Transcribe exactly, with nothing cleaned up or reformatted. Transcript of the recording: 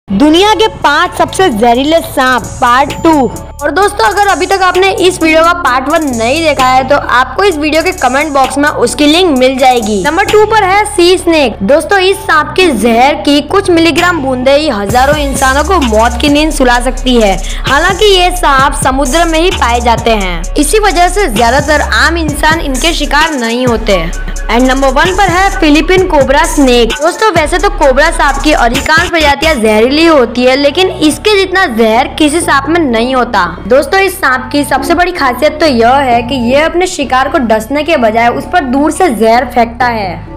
दुनिया के पांच सबसे जहरीले सांप पार्ट टू। और दोस्तों, अगर अभी तक आपने इस वीडियो का पार्ट वन नहीं देखा है तो आपको इस वीडियो के कमेंट बॉक्स में उसकी लिंक मिल जाएगी। नंबर टू पर है सी स्नेक। दोस्तों, इस सांप के जहर की कुछ मिलीग्राम बूंदे ही हजारों इंसानों को मौत की नींद सुला सकती है। हालांकि ये सांप समुद्र में ही पाए जाते हैं, इसी वजह से ज्यादातर आम इंसान इनके शिकार नहीं होते। एंड नंबर वन पर है फिलीपीन कोबरा स्नेक। दोस्तों, वैसे तो कोबरा सांप की अधिकांश प्रजातियां जहरीली होती है, लेकिन इसके जितना जहर किसी सांप में नहीं होता। दोस्तों, इस सांप की सबसे बड़ी खासियत तो यह है कि यह अपने शिकार को डसने के बजाय उस पर दूर से जहर फेंकता है।